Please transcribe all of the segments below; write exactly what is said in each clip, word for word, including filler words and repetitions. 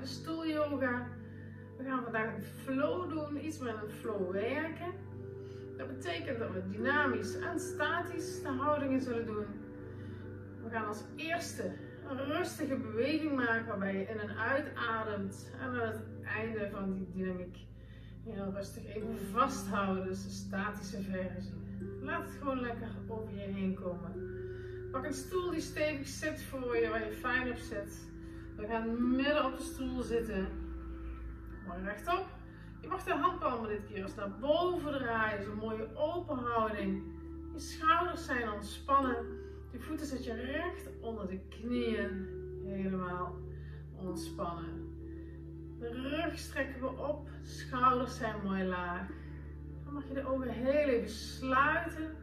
de stoelyoga. We gaan vandaag een flow doen, iets met een flow werken. Dat betekent dat we dynamisch en statisch de houdingen zullen doen. We gaan als eerste een rustige beweging maken waarbij je in en uit ademt. En aan het einde van die dynamiek heel rustig even vasthouden, dus de statische versie. Laat het gewoon lekker over je heen komen. Pak een stoel die stevig zit voor je, waar je fijn op zit. We gaan midden op de stoel zitten. Mooi rechtop. Je mag de handpalmen dit keer eens naar boven draaien. Zo'n mooie open houding. Je schouders zijn ontspannen. Je voeten zet je recht onder de knieën. Helemaal ontspannen. De rug strekken we op. Schouders zijn mooi laag. Dan mag je de ogen heel even sluiten.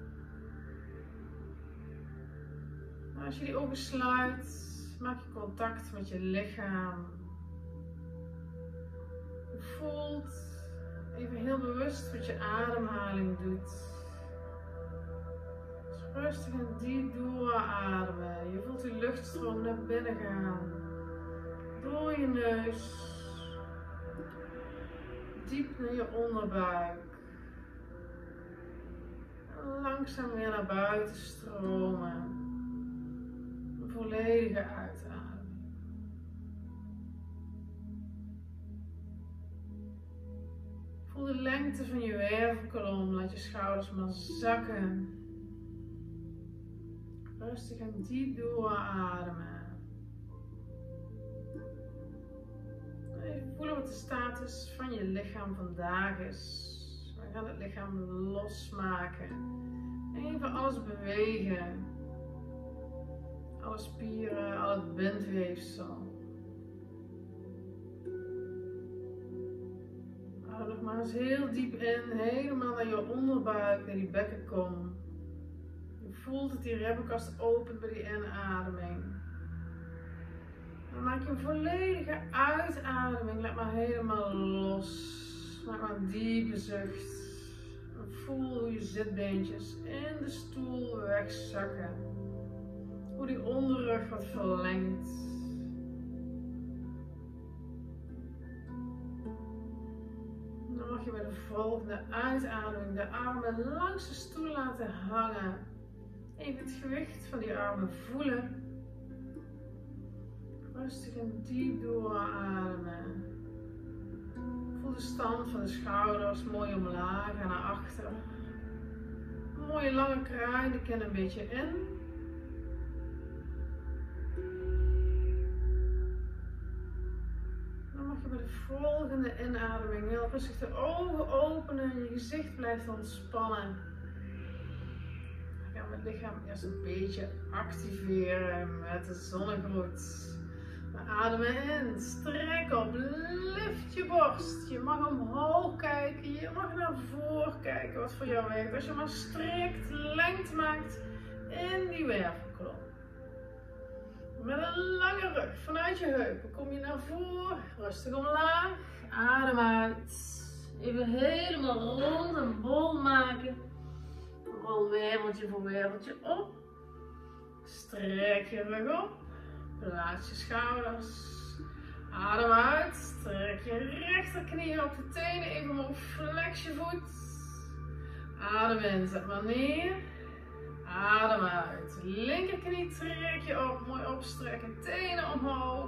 En als je die ogen sluit, maak je contact met je lichaam. Je voelt even heel bewust wat je ademhaling doet. Dus rustig en diep doorademen. Je voelt die luchtstroom naar binnen gaan. Door je neus. Diep naar je onderbuik. En langzaam weer naar buiten stromen. Een volledige uitademing. Voel de lengte van je wervelkolom. Laat je schouders maar zakken. Rustig en diep doorademen. Even voelen wat de status van je lichaam vandaag is. We gaan het lichaam losmaken. Even alles bewegen. Alle spieren, al het bindweefsel. Adem nog maar eens heel diep in, helemaal naar je onderbuik, naar die bekkenkom. Je voelt dat die ribbenkast opent bij die inademing. Dan maak je een volledige uitademing, laat maar helemaal los. Maak maar een diepe zucht. En voel hoe je zitbeentjes in de stoel wegzakken. Hoe die onderrug wordt verlengd. Dan mag je bij de volgende uitademing de armen langs de stoel laten hangen. Even het gewicht van die armen voelen. Rustig en diep doorademen. Voel de stand van de schouders mooi omlaag en naar achter. Een mooie lange kraai, de kin een beetje in. Dan mag je bij de volgende inademing heel rustig de ogen openen en je gezicht blijft ontspannen. Dan gaan we het lichaam eerst een beetje activeren met de zonnegroet. We ademen in, strek op, lift je borst. Je mag omhoog kijken, je mag naar voren kijken wat voor jou werkt. Als je maar strikt lengte maakt in die wervelkolom. Met een lange rug vanuit je heupen kom je naar voren, rustig omlaag, adem uit. Even helemaal rond en bol maken. Rol werveltje voor werveltje op. Strek je rug op. Plaats je schouders. Adem uit. Strek je rechterknie op de tenen. Even omhoog. Flex je voet. Adem in. Zet maar neer. Adem uit. Linkerknie trek je op. Mooi opstrekken. Tenen omhoog.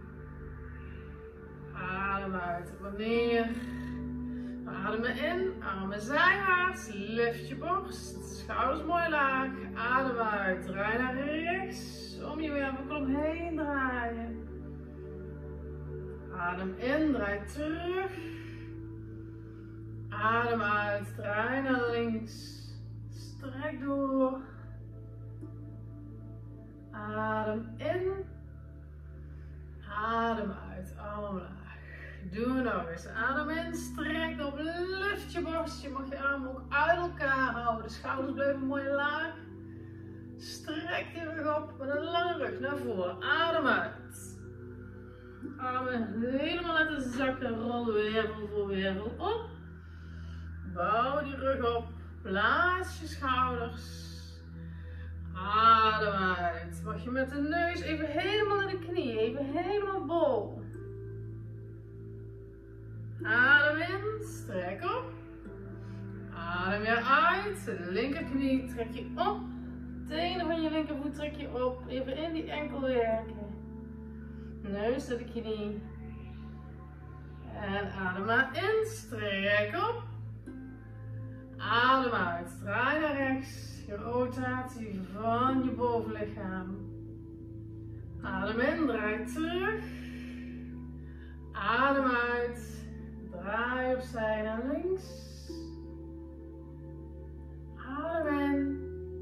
Adem uit. Zet maar neer. Adem in. Armen zijwaarts. Lift je borst. Schouders mooi laag. Adem uit. Draai naar rechts. Om je wervelkolom heen draaien. Adem in, draai terug. Adem uit, draai naar links. Strek door. Adem in. Adem uit, omlaag. Doe nog eens. Adem in, strek op, lift je borst. Je mag je armen ook uit elkaar houden. De schouders blijven mooi laag. Strek je rug op met een lange rug naar voren. Adem uit. Armen helemaal laten zakken. Rol wervel voor wervel op. Bouw die rug op. Plaats je schouders. Adem uit. Mag je met de neus even helemaal naar de knie. Even helemaal bol. Adem in, strek op. Adem weer uit. De linkerknie trek je op. Tenen van je linkervoet trek je op. Even in die enkel werken. Neus naar de knie. En adem maar in, strek op. Adem uit, draai naar rechts. Je rotatie van je bovenlichaam. Adem in, draai terug. Adem uit, draai opzij naar links. Adem in.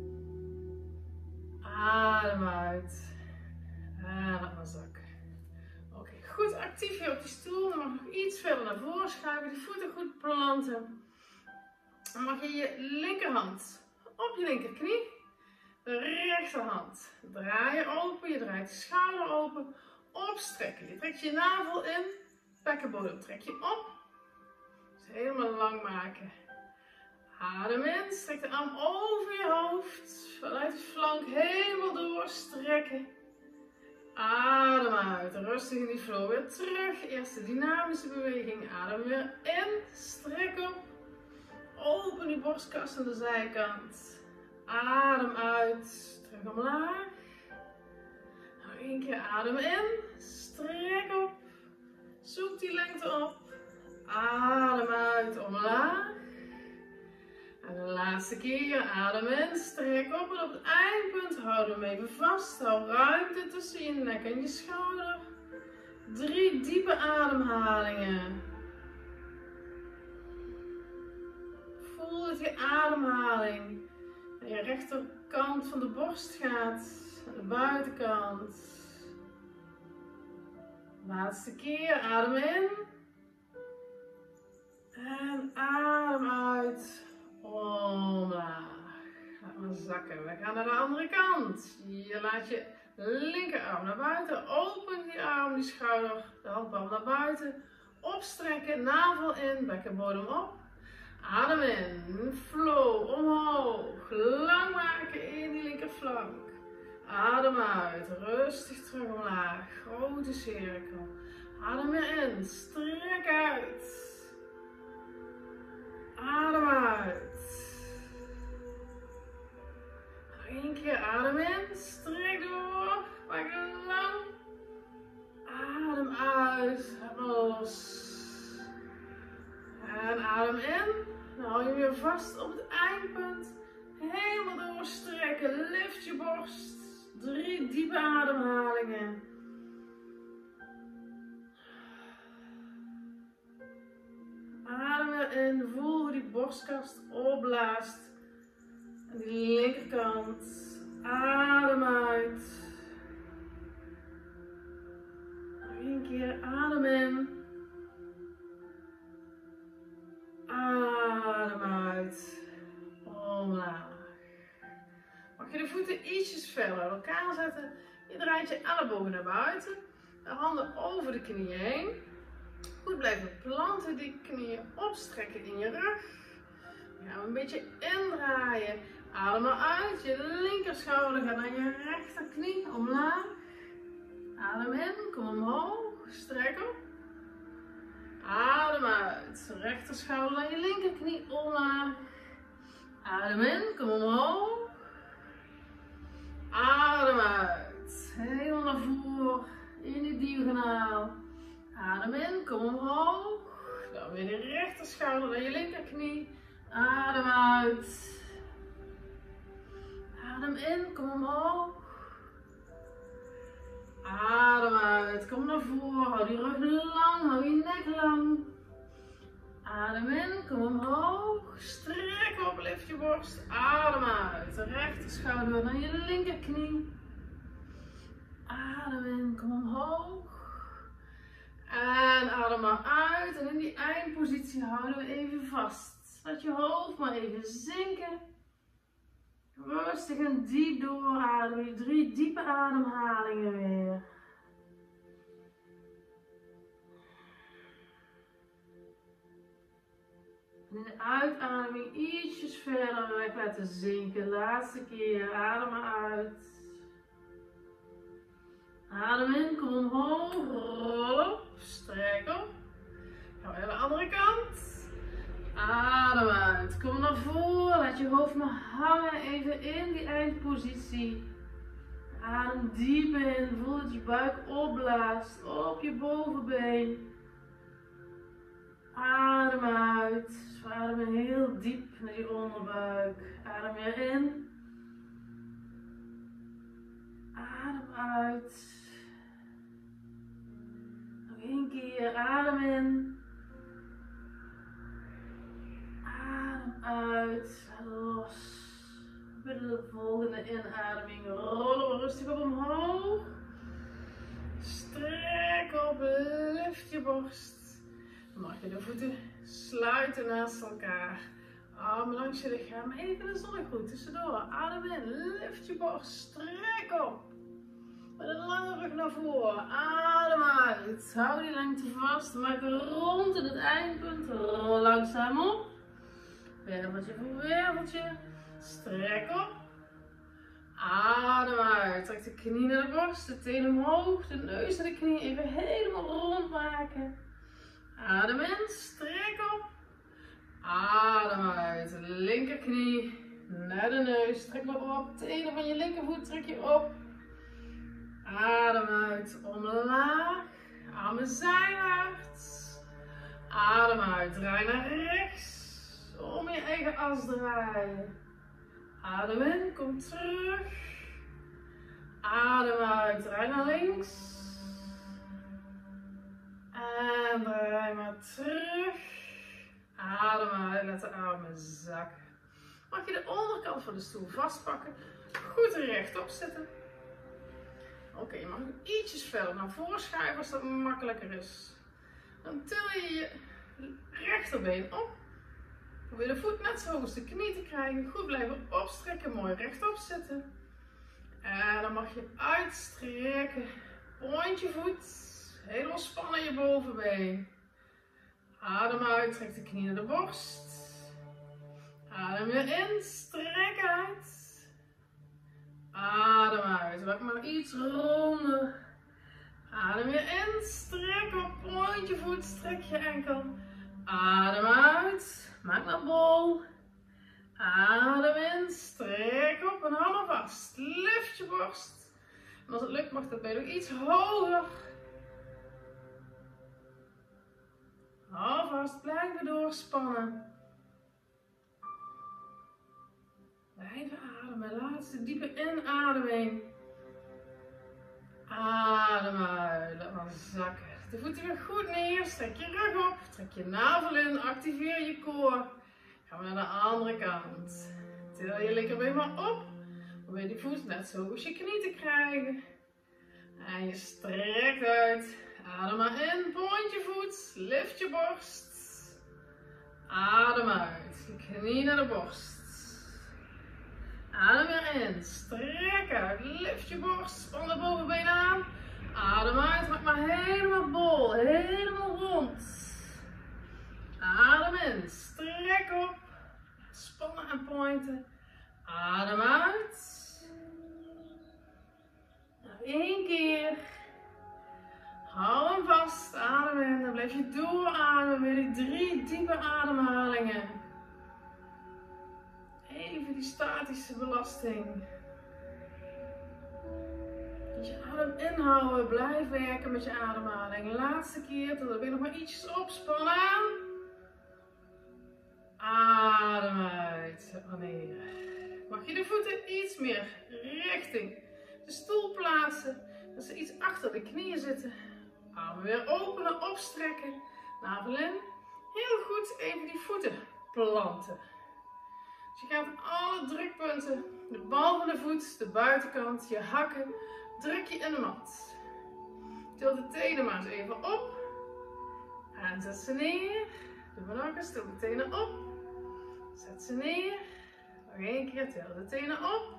Adem uit. En laat maar zakken. Oké, goed actief hier op die stoel. Dan mag je nog iets verder naar voren schuiven. Die voeten goed planten. Dan mag je je linkerhand op je linkerknie. De rechterhand draai je open. Je draait de schouder open. Opstrekken. Je trekt je navel in. Bekkenbodem trek je op. Dus helemaal lang maken. Adem in. Strek de arm over je hoofd. Vanuit de flank helemaal door. Strekken. Adem uit. Rustig in die flow weer terug. Eerste dynamische beweging. Adem weer in. Strek op. Open die borstkas aan de zijkant. Adem uit. Terug omlaag. Nog één keer adem in. Strek op. Zoek die lengte op. Adem uit. Omlaag. En de laatste keer. Adem in. Strek op. En op het eindpunt houd hem even vast. Hou ruimte tussen je nek en je schouder. Drie diepe ademhalingen. Voel dat je ademhaling naar je rechterkant van de borst gaat, aan de buitenkant. Laatste keer, adem in. En adem uit, omlaag. Laat maar zakken. We gaan naar de andere kant. Je laat je linkerarm naar buiten. Open die arm, die schouder, de handpalm naar buiten. Opstrekken, navel in, bekkenbodem op. Adem in, flow, omhoog, lang maken in die linkerflank. Adem uit, rustig terug omlaag, grote cirkel. Adem weer in, strek uit. Adem uit. Nog één keer, adem in, strek door, maak het lang. Adem uit, laat maar los. En adem in. Dan hou je weer vast op het eindpunt. Helemaal doorstrekken. Lift je borst. Drie diepe ademhalingen. Adem weer in. Voel hoe die borstkast opblaast. En die linkerkant. Adem uit. Nog één keer. Adem in. Adem uit. Omlaag. Mag je de voeten ietsjes verder uit elkaar zetten. Je draait je ellebogen naar buiten. De handen over de knieën heen. Goed blijven planten. Die knieën opstrekken in je rug. We gaan een beetje indraaien. Adem maar uit. Je linkerschouder gaat naar je rechterknie. Omlaag. Adem in. Kom omhoog. Strek op. Adem uit. Rechterschouder naar je linkerknie omlaag. Adem in. Kom omhoog. Adem uit. Helemaal naar voren. In de diagonaal. Adem in. Kom omhoog. Dan weer de rechterschouder naar je linkerknie. Adem uit. Adem in. Kom omhoog. Adem uit, kom naar voren, hou die rug lang, hou je nek lang. Adem in, kom omhoog, strek op, lift je borst. Adem uit, de rechterschouder naar je linkerknie. Adem in, kom omhoog. En adem maar uit en in die eindpositie houden we even vast. Laat je hoofd maar even zinken. Rustig en diep doorademen. Drie diepe ademhalingen weer. En in de uitademing ietsjes verder weg laten zinken. Laatste keer. Adem maar uit. Adem in. Kom omhoog. Rol op. Strek op. Gaan we naar de andere kant. Adem uit. Kom naar voren. Laat je hoofd maar hangen. Even in die eindpositie. Adem diep in. Voel dat je buik opblaast. Op je bovenbeen. Adem uit. Dus we ademen heel diep naar je onderbuik. Adem weer in. Adem uit. Nog één keer. Adem in. Adem uit. Los. Bij de volgende inademing rollen we rustig op omhoog. Strek op. Lift je borst. Dan mag je de voeten sluiten naast elkaar. Armen langs je lichaam. Even een zonnegroet tussendoor. Adem in. Lift je borst. Strek op. Met een lange rug naar voren. Adem uit. Hou die lengte vast. Maak een rond in het eindpunt. Rol langzaam op. Werveltje voor werveltje. Strek op. Adem uit. Trek de knie naar de borst. De tenen omhoog. De neus en de knie even helemaal rond maken. Adem in. Strek op. Adem uit. Linkerknie naar de neus. Trek maar op. Tenen van je linkervoet trek je op. Adem uit. Omlaag. Armen zijwaarts. Adem uit. Draai naar rechts. Om je eigen as draaien. Adem in. Kom terug. Adem uit. Draai naar links. En draai maar terug. Adem uit. Laat de armen zakken. Mag je de onderkant van de stoel vastpakken. Goed rechtop zitten. Oké, okay, je mag ietsjes verder naar voren schuiven als dat makkelijker is. Dan til je je rechterbeen op. Probeer de voet net zo hoog als de knie te krijgen. Goed blijven opstrekken, mooi rechtop zitten. En dan mag je uitstrekken. Point je voet. Heel ontspannen je bovenbeen. Adem uit, trek de knie naar de borst. Adem weer in, strek uit. Adem uit, maak maar iets ronder. Adem weer in, strek op, point je voet, strek je enkel. Adem uit, maak naar bol. Adem in, strek op en hou maar vast. Lift je borst. En als het lukt mag dat been nog iets hoger. Hou vast, blijven doorspannen. Blijven ademen, laatste diepe inademing. Adem uit, laat maar zakken. De voeten weer goed neer, strek je rug op, trek je navel in, activeer je core. Gaan we naar de andere kant. Til je linkerbeen maar op. Probeer die voet net zo hoog als je knie te krijgen. En je strekt uit. Adem maar in, point je voet, lift je borst. Adem uit, je knie naar de borst. Adem weer in, strek uit, lift je borst, span de bovenbeen aan. Adem uit, maak maar helemaal bol, helemaal rond. Adem in, strek op, spannen en pointen. Adem uit. Nog één keer. Hou hem vast, adem in, dan blijf je doorademen, weer die drie diepe ademhalingen. Even die statische belasting. Dus je adem inhouden, blijf werken met je ademhaling. Laatste keer, tot weer nog maar ietsjes opspannen. Adem uit, wanneer. Mag je de voeten iets meer richting de stoel plaatsen, dat ze iets achter de knieën zitten. Armen weer openen, opstrekken. Navel in. Heel goed even die voeten planten. Dus je gaat alle drukpunten, de bal van de voet, de buitenkant, je hakken, druk je in de mat. Til de tenen maar eens even op. En zet ze neer. Doe maar nog eens, til de tenen op. Zet ze neer. Nog één keer, til de tenen op.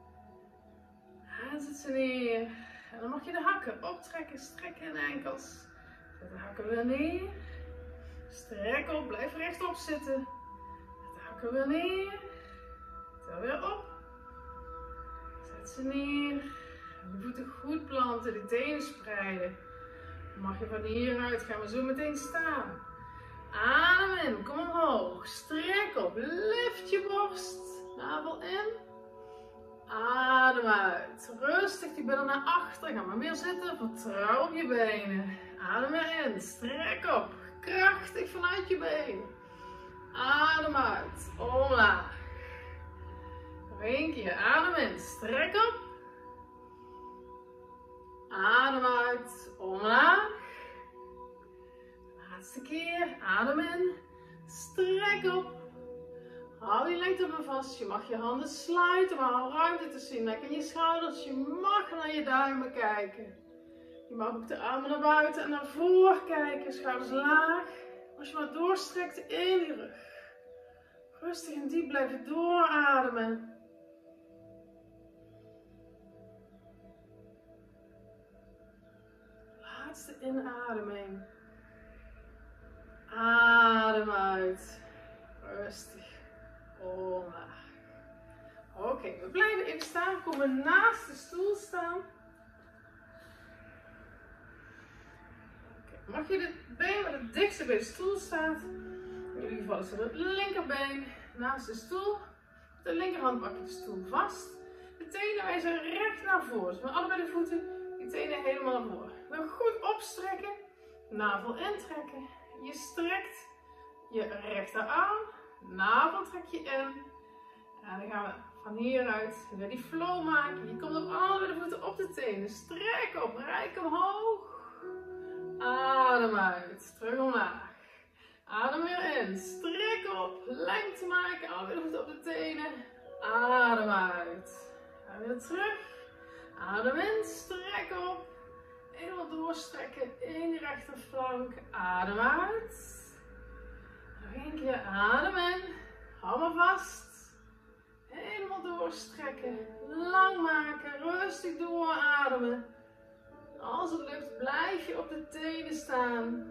En zet ze neer. En dan mag je de hakken optrekken, strekken in de enkels. Zet de hakken weer neer. Strek op, blijf rechtop zitten. Zet de hakken weer neer. Til weer op. Zet ze neer. De voeten goed planten, de tenen spreiden. Dan mag je van hieruit, gaan we zo meteen staan. Adem in, kom omhoog. Strek op, lift je borst. Navel in. Adem uit. Rustig die billen naar achter. Ga maar meer zitten. Vertrouw op je benen. Adem weer in. Strek op. Krachtig vanuit je benen. Adem uit. Omlaag. Nog één keer. Adem in. Strek op. Adem uit. Omlaag. Laatste keer. Adem in. Strek op. Hou je lengte maar vast. Je mag je handen sluiten, maar hou ruimte te zien. Nek in je schouders. Je mag naar je duimen kijken. Je mag ook de armen naar buiten en naar voren kijken. Schouders laag. Als je maar doorstrekt in je rug. Rustig en diep blijven doorademen. Laatste inademing. Adem uit. Rustig. Omlaag. Oké, okay, we blijven even staan. Komen naast de stoel staan. Okay. Mag je het been wat het dichtste bij de stoel staat. In ieder geval is het linkerbeen naast de stoel. De linkerhand pak je de stoel vast. De tenen wijzen recht naar voren. Dus met allebei de voeten die tenen helemaal naar voren. Dan goed opstrekken. Navel intrekken. Je strekt je rechterarm. Navel trek je in. En dan gaan we van hieruit weer die flow maken. Je komt op allebei de voeten op de tenen. Strek op, rijk omhoog. Adem uit. Terug omlaag. Adem weer in. Strek op. Lengte maken. Allebei de voeten op de tenen. Adem uit. En weer terug. Adem in. Strek op. Helemaal doorstrekken in je rechterflank. Adem uit. Nog één keer. Adem in. Hou maar vast. Helemaal doorstrekken. Lang maken. Rustig doorademen. Als het lukt, blijf je op de tenen staan.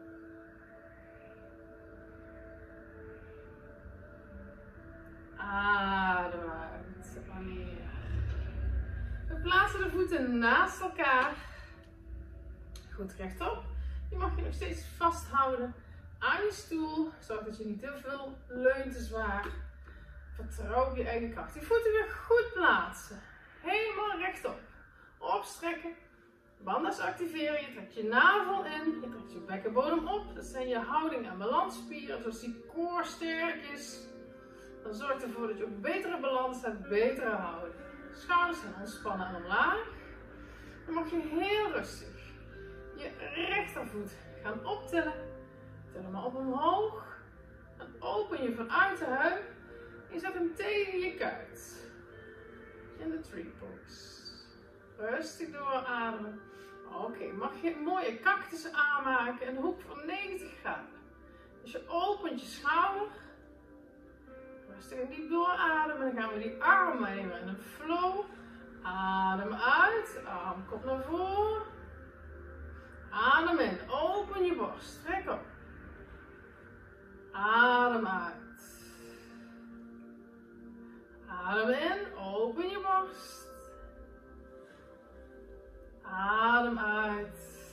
Adem uit. Wanneer. We plaatsen de voeten naast elkaar. Goed rechtop. Je mag je nog steeds vasthouden aan je stoel. Zorg dat je niet te veel leunt, te zwaar. Vertrouw op je eigen kracht. Die voeten weer goed plaatsen. Helemaal rechtop. Opstrekken. Bandas activeren. Je trekt je navel in. Je trekt je bekkenbodem op. Dat zijn je houding- en balansspieren. Zoals die core sterk is. Dan zorgt ervoor dat je ook betere balans hebt. Betere houding. Schouders gaan ontspannen en omlaag. Dan mag je heel rustig je rechtervoet gaan optillen. Til hem maar op omhoog. En open je vanuit de heup. Je zet hem tegen je kuit. In de tree pose. Rustig doorademen. Oké, okay, mag je een mooie cactus aanmaken. Een hoek van negentig graden. Dus je opent je schouder. Rustig en diep doorademen. Dan gaan we die armen nemen in een flow. Adem uit. Armkop naar voren. Adem in. Open je borst. Trek op. Adem uit. Adem in, open je borst. Adem uit.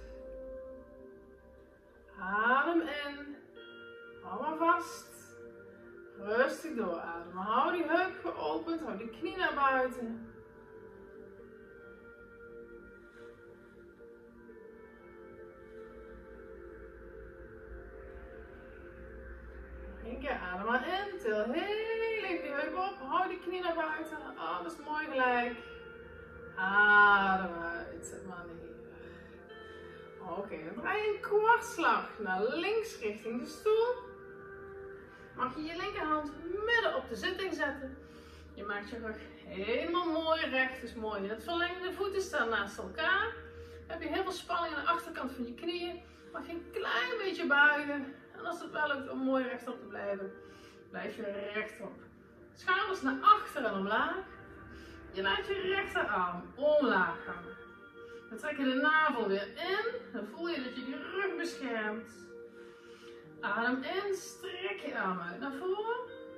Adem in. Hou maar vast. Rustig doorademen. Hou die heup geopend, hou die knie naar buiten. Eén keer adem maar in, til heel even die heup op, hou die knie naar buiten, alles mooi gelijk. Adem uit, maar neer. Oké, okay, dan draai je een kwartslag naar links richting de stoel. Mag je je linkerhand midden op de zitting zetten. Je maakt je rug helemaal mooi recht, dus mooi in het verlengde. De voeten staan naast elkaar. Dan heb je heel veel spanning aan de achterkant van je knieën. Mag je een klein beetje buigen. En als het wel lukt om mooi rechtop te blijven, blijf je rechtop. Schouders naar achter en omlaag. Je laat je rechterarm omlaag gaan. Dan trek je de navel weer in. Dan voel je dat je die rug beschermt. Adem in, strek je arm uit naar voren.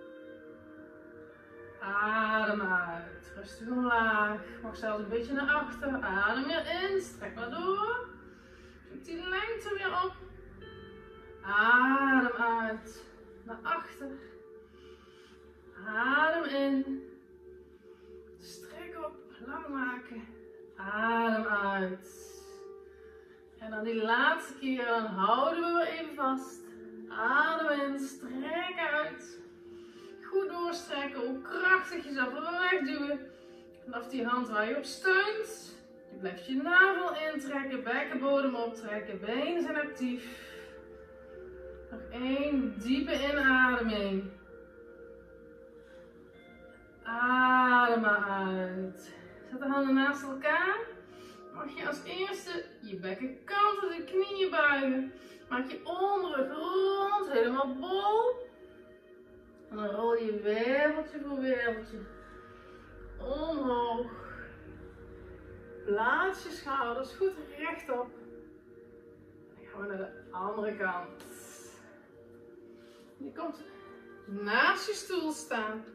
Adem uit, rustig omlaag. Mag zelfs een beetje naar achter. Adem weer in, strek maar door. Zoek die lengte weer op. Adem uit. Naar achter. Adem in. Strek op. Lang maken. Adem uit. En dan die laatste keer, dan houden we weer even vast. Adem in. Strek uit. Goed doorstrekken. Hoe krachtig jezelf er wegduwen. Vanaf die hand waar je op steunt. Je blijft je navel intrekken. Bekkenbodem optrekken. Benen zijn actief. Nog één diepe inademing. Adem uit. Zet de handen naast elkaar. Mag je als eerste je bekken kanten, de knieën buigen. Maak je onderrug rond, helemaal bol. En dan rol je werveltje voor werveltje omhoog. Plaats je schouders goed rechtop. Dan gaan we naar de andere kant. Je komt naast je stoel staan.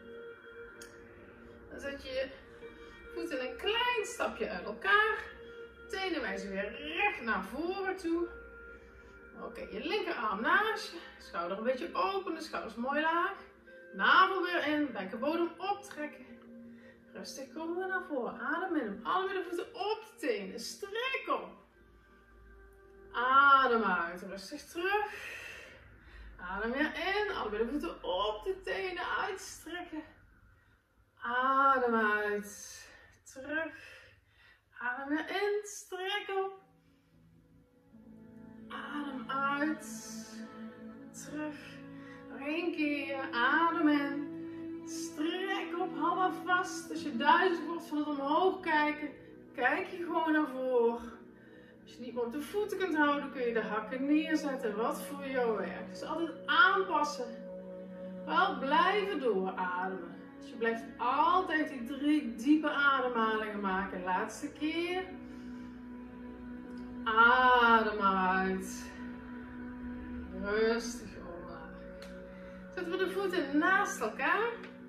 Dan zet je je voeten een klein stapje uit elkaar. Tenen wijzen weer recht naar voren toe. Oké, okay, je linkerarm naast je. Schouder een beetje open, de schouders mooi laag. Navel weer in, bekkenbodem optrekken. Rustig komen we naar voren. Adem in. Allebei de voeten op de tenen. Strek op. Adem uit. Rustig terug. Adem weer in. Allebei de voeten op de tenen. Uitstrekken. Adem uit. Terug. Adem weer in. Strek op. Adem uit. Terug. Nog één keer. Adem in. Strek op. Hou vast. Als je duizelig wordt van het omhoog kijken, kijk je gewoon naar voren. Als je niet meer op de voeten kunt houden, kun je de hakken neerzetten. Wat voor jou werkt. Dus altijd aanpassen. Wel blijven doorademen. Dus je blijft altijd die drie diepe ademhalingen maken. Laatste keer. Adem uit. Rustig omlaag. Zetten we de voeten naast elkaar.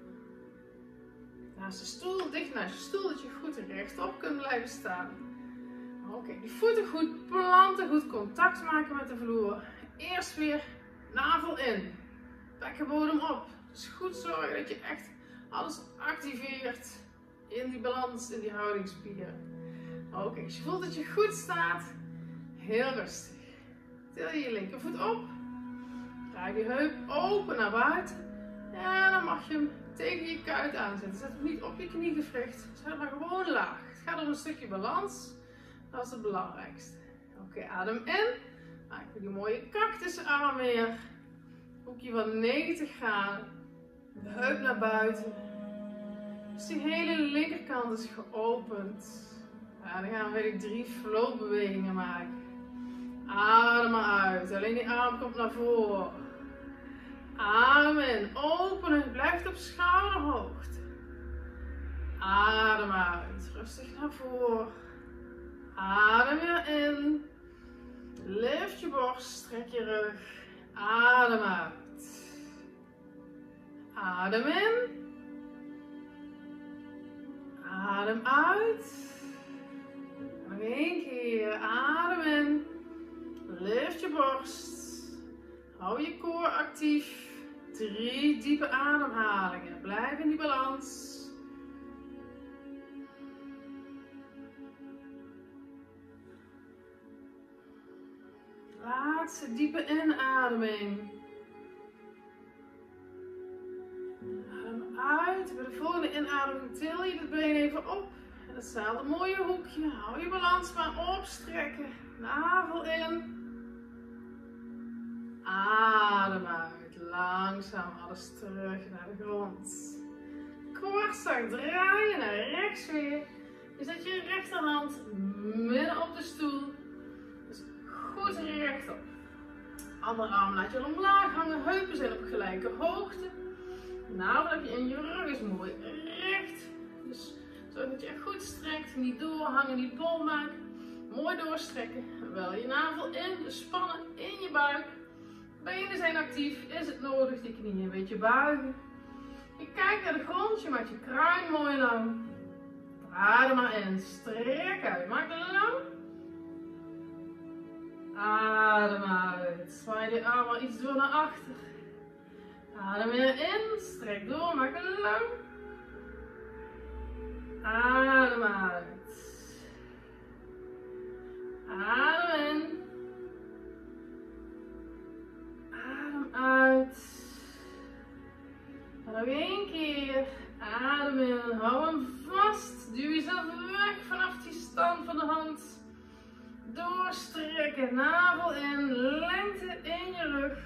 Naast de stoel, dicht naast je stoel, dat je goed rechtop kunt blijven staan. Oké, okay, die voeten goed planten, goed contact maken met de vloer. Eerst weer navel in. Bekkenbodem op. Dus goed zorgen dat je echt alles activeert in die balans, in die houdingsspieren. Oké, okay, als je voelt dat je goed staat, heel rustig. Til je je linkervoet op. Draai je heup open naar buiten. En dan mag je hem tegen je kuit aanzetten. Zet hem niet op je kniegewricht. Zet maar gewoon laag. Het gaat om een stukje balans. Dat is het belangrijkste. Oké, okay, adem in. Maak je die mooie cactusarm weer. Hoekje van negentig graden. De heup naar buiten. Dus die hele linkerkant is geopend. Ja, dan gaan we weer die drie flow bewegingen maken. Adem maar uit. Alleen die arm komt naar voren. Adem in. Openen. Blijf op schouderhoogte. Adem uit. Rustig naar voren. Adem weer in. Lift je borst. Strek je rug. Adem uit. Adem in. Adem uit. Nog één keer. Adem in. Lift je borst. Hou je core actief. Drie diepe ademhalingen. Blijf in die balans. Laatste diepe inademing. Adem uit. Bij de volgende inademing til je de been even op. En hetzelfde mooie hoekje. Hou je balans maar opstrekken. Navel in. Adem uit. Langzaam alles terug naar de grond. Kwartslag draaien naar rechts weer. Je zet je rechterhand midden op de stoel. Dus goed rechtop. Andere arm laat je omlaag hangen. Heupen zijn op gelijke hoogte. Nou, dat je in je rug is mooi recht. Dus zorg dat je echt goed strekt. Niet doorhangen, niet bol maken. Mooi doorstrekken. Wel je navel in. Dus spannen in je buik. Benen zijn actief. Is het nodig die knieën een beetje buigen. Je kijkt naar de grond. Je maakt je kruin mooi lang. Adem maar in. Strek uit. Maak het lang. Adem uit. Zwaai die armen iets door naar achter. Adem weer in. Strek door. Maak het lang. Adem uit. Adem in. Adem uit. En nog één keer. Adem in. Hou hem vast. Duw jezelf weg vanaf die stand van de hand. Doorstrekken. Navel in. Lengte in je rug.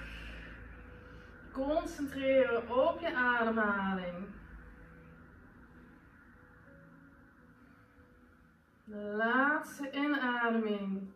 Concentreren op je ademhaling. De laatste inademing.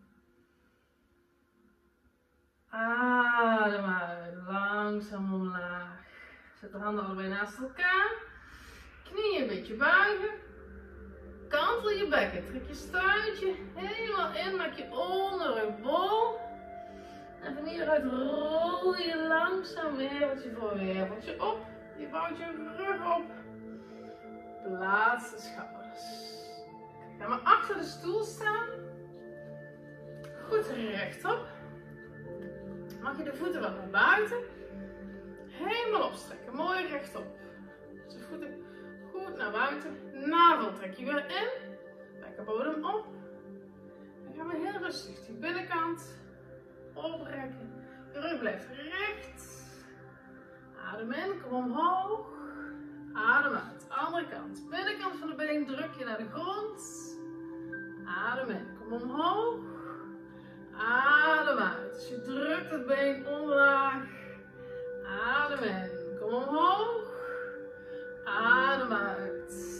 Adem uit. Langzaam omlaag. Zet de handen allebei naast elkaar. Knieën een beetje buigen. Kantel je bekken. Trek je stuitje helemaal in. Maak je onderrug bol. En van hieruit rol je langzaam werveltje voor werveltje op. Je bouwt je rug op. Plaats de schouders. Ga maar achter de stoel staan. Goed rechtop. Mag je de voeten wat naar buiten. Helemaal opstrekken. Mooi rechtop. Dus de voeten goed naar buiten. Navel trek je weer in. Bekkenbodem op. Dan gaan we heel rustig die binnenkant oprekken. Je rug blijft recht. Adem in, kom omhoog. Adem uit. Andere kant. Binnenkant van de been druk je naar de grond. Adem in, kom omhoog. Adem uit. Dus je drukt het been omlaag. Adem in, kom omhoog. Adem uit.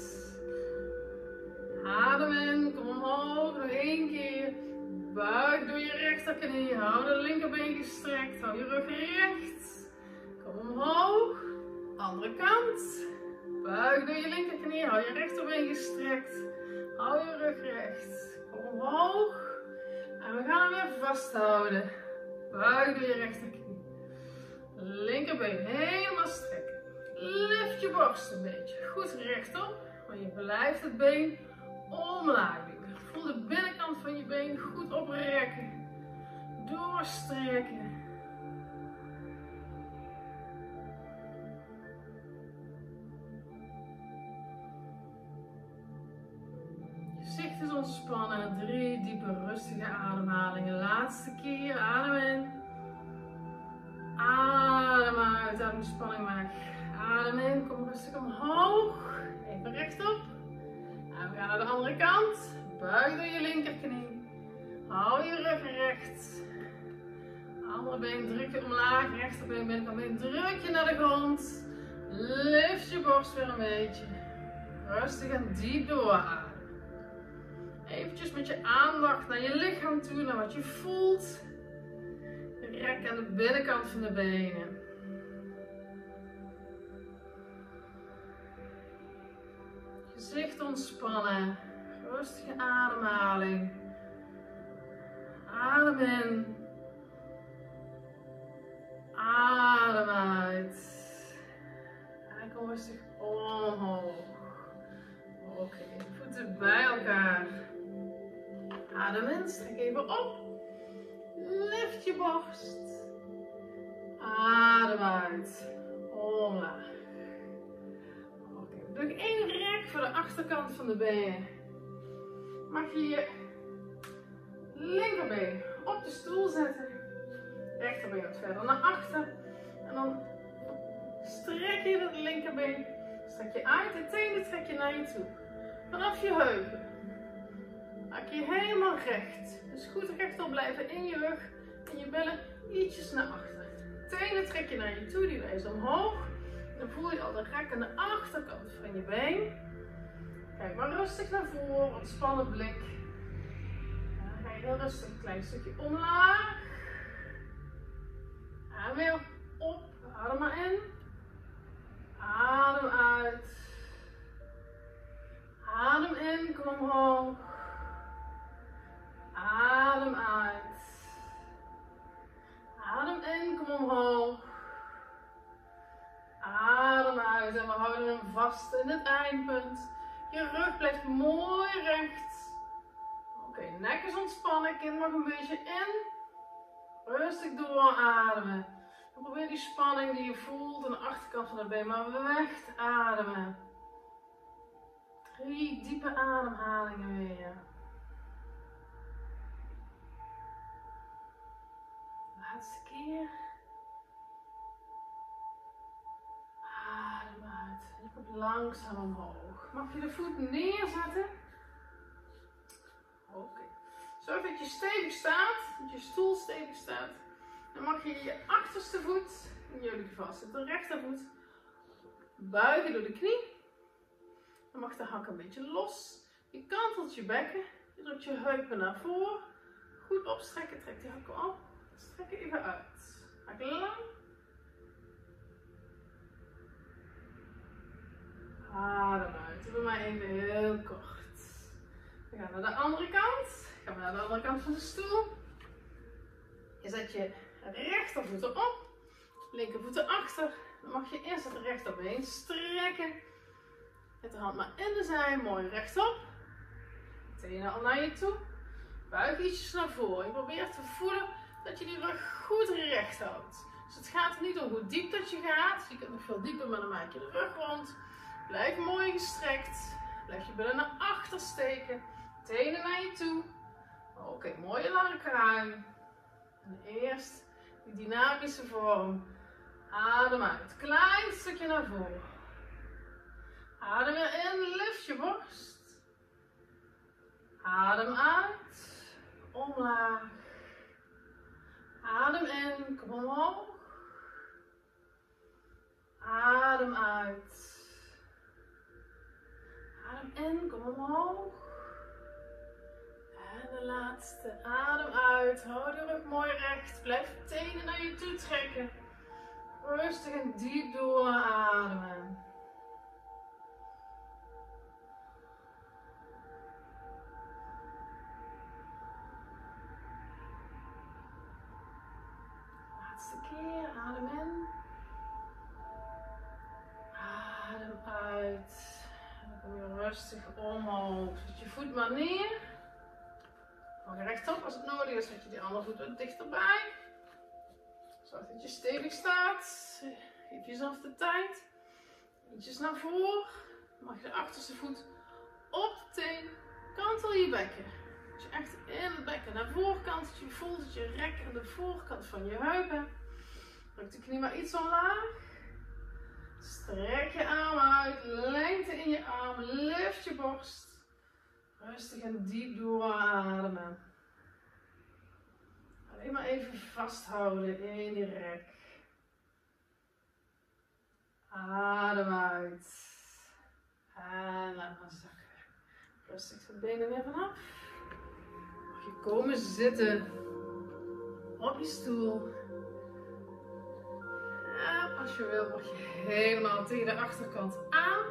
Adem in, kom omhoog. Nog één keer. Buik door je rechterknie. Hou de linkerbeen gestrekt. Hou je rug recht. Kom omhoog. Andere kant. Buik door je linkerknie. Hou je rechterbeen gestrekt. Hou je rug recht. Kom omhoog. En we gaan hem weer vasthouden. Buik door je rechterknie. Linkerbeen helemaal strekken. Lift je borst een beetje. Goed rechtop. Maar je blijft het been omlaag doen. Voel de binnenkant van je been goed oprekken. Doorstrekken. Je gezicht is ontspannen. Drie diepe rustige ademhalingen. Laatste keer. Adem in. Adem uit. Adem de spanning weg. Adem in. Kom rustig omhoog. Even rechtop. En we gaan naar de andere kant. Buig door je linkerknie. Hou je rug recht. Andere been druk je omlaag. Rechterbeen, binnenkant druk je naar de grond. Lift je borst weer een beetje. Rustig en diep doorademen. Eventjes met je aandacht naar je lichaam toe. Naar wat je voelt. Rek aan de binnenkant van de benen. Gezicht ontspannen. Rustige ademhaling. Adem in. Adem uit. En kom rustig omhoog. Oké, okay. Voeten bij elkaar. Adem in, strek even op. Lift je borst. Adem uit. Omlaag. Oké, okay. Doe één rek voor de achterkant van de benen. Mag je je linkerbeen op de stoel zetten. Rechterbeen wat verder naar achter. En dan strek je het linkerbeen. Strek je uit. De tenen trek je naar je toe. Vanaf je heupen. Maak je helemaal recht. Dus goed rechtop blijven in je rug. En je billen ietsjes naar achter. Tenen trek je naar je toe. Die wijzen omhoog. Dan voel je al de rek aan de achterkant van je been. Kijk maar rustig naar voren. Ontspannen blik. Dan ga je heel rustig een klein stukje omlaag. En weer op. Adem maar in. Adem uit. Adem in. Kom omhoog. Adem uit. Adem in. Kom omhoog. Adem uit. En we houden hem vast in het eindpunt. Je rug blijft mooi recht. Oké, okay, nek is ontspannen. Kin nog een beetje in. Rustig doorademen. En probeer die spanning die je voelt aan de achterkant van de been maar weg te ademen. Drie diepe ademhalingen weer. Laatste keer. Adem uit. Je komt langzaam omhoog. Mag je de voet neerzetten? Oké. Okay. Zorg dat je stevig staat. Dat je stoel stevig staat. Dan mag je je achterste voet, in jullie vast zit de rechtervoet, buigen door de knie. Dan mag de hak een beetje los. Je kantelt je bekken. Je drukt je heupen naar voren. Goed opstrekken. Trek die hakken op. Strek even uit. Hak lang. Adem uit. Doe maar even heel kort. We gaan naar de andere kant. Gaan we naar de andere kant van de stoel. Je zet je rechtervoeten op. Linkervoeten achter. Dan mag je eerst het rechterbeen strekken. Met de hand maar in de zij. Mooi rechtop. Tenen al naar je toe. Buik ietsjes naar voren. Je probeert te voelen dat je die rug goed recht houdt. Dus het gaat er niet om hoe diep dat je gaat. Je kunt nog veel dieper, maar dan maak je de rug rond. Blijf mooi gestrekt. Blijf je billen naar achter steken. Tenen naar je toe. Oké, okay, mooie lange kruin. En eerst die dynamische vorm. Adem uit. Klein stukje naar voren. Adem weer in. Lift je borst. Adem uit. Omlaag. Adem in. Kom omhoog. Adem uit. Adem in. Kom omhoog. En de laatste. Adem uit. Hou de rug mooi recht. Blijf de tenen naar je toe trekken. Rustig en diep doorademen. Laatste keer. Adem in. Adem uit. En dan kom je rustig omhoog. Zet je voet maar neer. Hou je rechtop als het nodig is. Zet je die andere voet wat dichterbij. Zorg dat je stevig staat. Geef jezelf de tijd. Ietsjes naar voren. Dan mag je de achterste voet op de teen. Kantel je bekken. Dat je echt in het bekken naar voren kantelt. Je voelt dat je rek aan de voorkant van je heupen. Druk de knie maar iets omlaag. Strek je arm uit. Lengte in je arm. Lift je borst. Rustig en diep doorademen. Alleen maar even vasthouden in die rek. Adem uit. En laat maar zakken. Rustig de benen weer vanaf. Mag je komen zitten op je stoel. En als je wilt mag je helemaal tegen de achterkant aan.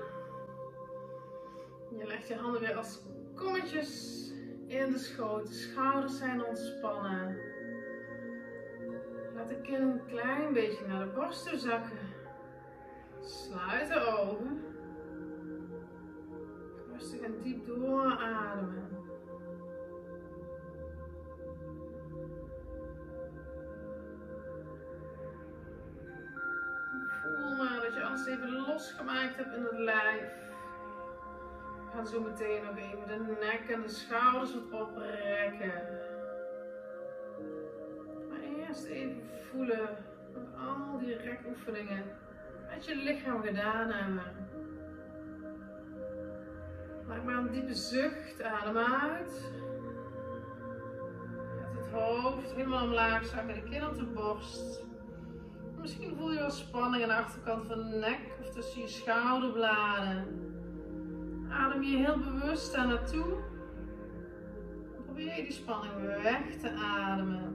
Je legt je handen weer als kommetjes in de schoot. De schouders zijn ontspannen. Laat de kin een klein beetje naar de borst toe zakken. Sluit de ogen. Rustig en diep doorademen. Voel maar dat je alles even losgemaakt hebt in het lijf. We gaan zo meteen nog even de nek en de schouders wat oprekken. Maar eerst even voelen wat al die rekoefeningen met je lichaam gedaan hebben. Maak maar een diepe zucht, adem uit. Met het hoofd helemaal omlaag, zakken de kin op de borst. Misschien voel je wel spanning aan de achterkant van de nek of tussen je schouderbladen. Adem je heel bewust daar naartoe. En probeer je die spanning weg te ademen.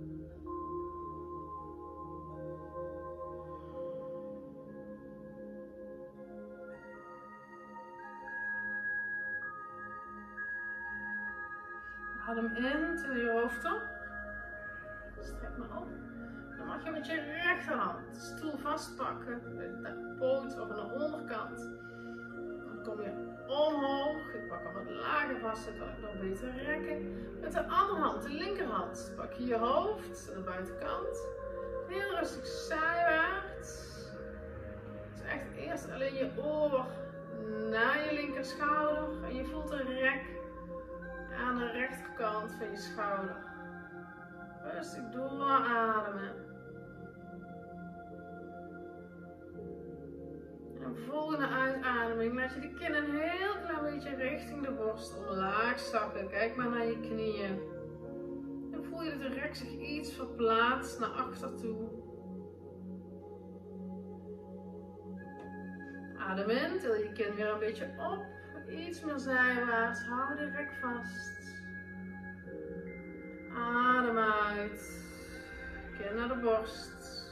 Adem in, til je hoofd op. Strek maar op. Dan mag je met je rechterhand de stoel vastpakken. De poot of aan de onderkant. Dan kom je omhoog. Je pak hem wat lager vast, zodat ik nog beter rekken. Met de andere hand, de linkerhand, pak je je hoofd aan de buitenkant. Heel rustig zijwaarts. Dus echt eerst alleen je oor naar je linker schouder. En je voelt een rek aan de rechterkant van je schouder. Rustig doorademen. En volgende uitademing laat je de kin een heel klein beetje richting de borst omlaag zakken. Kijk maar naar je knieën. En voel je dat de rek zich iets verplaatst naar achter toe. Adem in, til je kin weer een beetje op. Iets meer zijwaarts. Hou de rek vast. Adem uit. Kin naar de borst.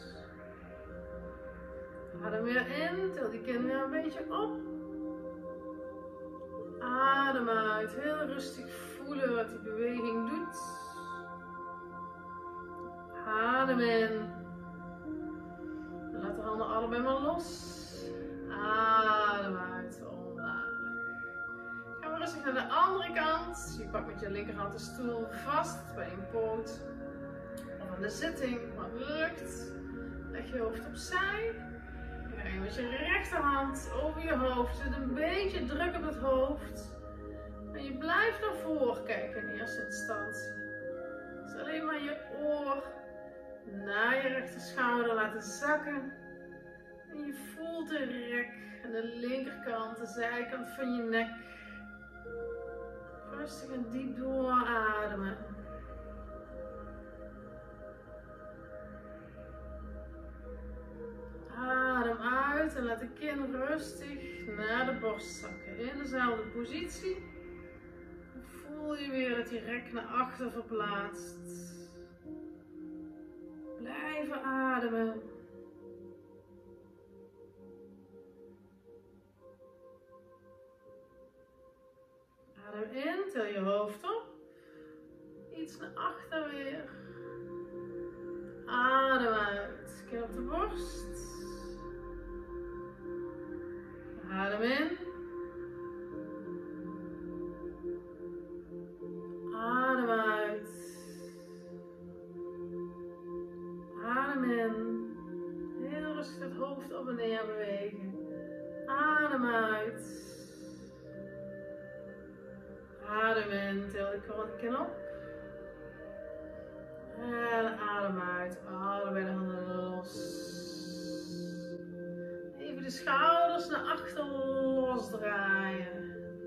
Adem weer in, til die kin weer een beetje op. Adem uit, heel rustig voelen wat die beweging doet. Adem in. Laat de handen allebei maar los. Adem uit, omlaag. Gaan we rustig naar de andere kant. Je pakt met je linkerhand de stoel vast bij een poot. Of aan de zitting, wat lukt. Leg je hoofd opzij. En met je rechterhand over je hoofd. Zet een beetje druk op het hoofd. En je blijft naar voren kijken in eerste instantie. Dus alleen maar je oor naar je rechterschouder laten zakken. En je voelt de rek aan de linkerkant, de zijkant van je nek. Rustig en diep doorademen. Adem uit en laat de kin rustig naar de borst zakken. In dezelfde positie. Voel je weer dat die rek naar achter verplaatst. Blijven ademen. Adem in, til je hoofd op. Iets naar achter weer. Adem uit. Kin op de borst. Adem in. Adem uit. Adem in. Heel rustig het hoofd op en neer bewegen. Adem uit. Adem in, til de kin op. En adem uit. Allebei de handen los. Even de schouders naar achter losdraaien.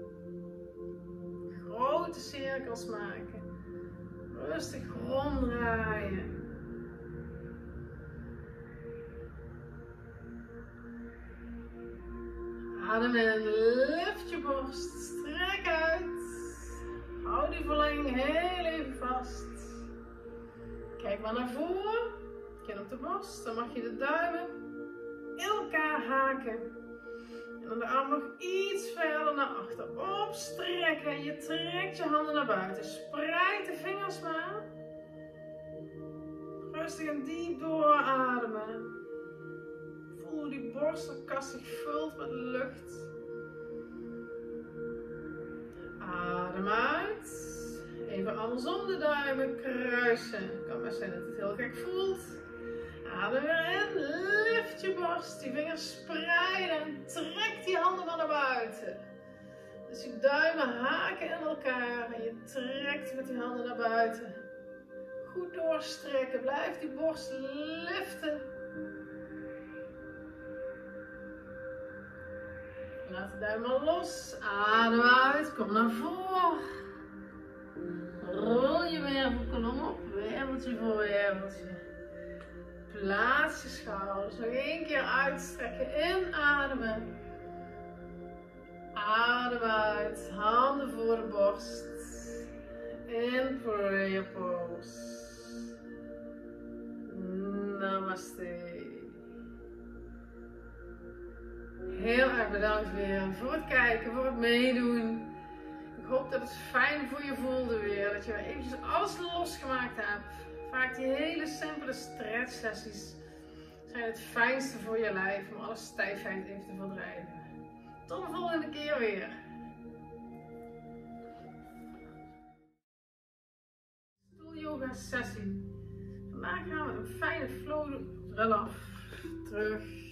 Grote cirkels maken. Rustig ronddraaien. Adem in, lift je borst, strek uit. Hou die verlenging heel even vast. Kijk maar naar voren. Kin op de borst. Dan mag je de duimen in elkaar haken. En dan de arm nog iets verder naar achter. Opstrekken. Je trekt je handen naar buiten. Spreid de vingers maar. Rustig en diep doorademen. Voel hoe die borstelkas zich vult met lucht. Adem uit. Even andersom de duimen kruisen. Het kan maar zijn dat het heel gek voelt. Adem weer in. Lift je borst. Die vingers spreiden. En trek die handen maar naar buiten. Dus je duimen haken in elkaar. En je trekt met die handen naar buiten. Goed doorstrekken. Blijf die borst liften. Laat de duimen los. Adem uit. Kom naar voren. Rol je wervelkolom op. Werveltje voor werveltje. Plaats je schouders. Nog één keer uitstrekken. Inademen. Adem uit. Handen voor de borst. In prayer pose. Namaste. Heel erg bedankt weer voor het kijken, voor het meedoen. Ik hoop dat het fijn voor je voelde weer. Dat je weer eventjes alles losgemaakt hebt. Vaak die hele simpele stretch sessies zijn het fijnste voor je lijf om alle stijfheid even te verdrijven. Tot de volgende keer weer. sessie. Vandaag gaan we een fijne flow doen. Bril af, terug.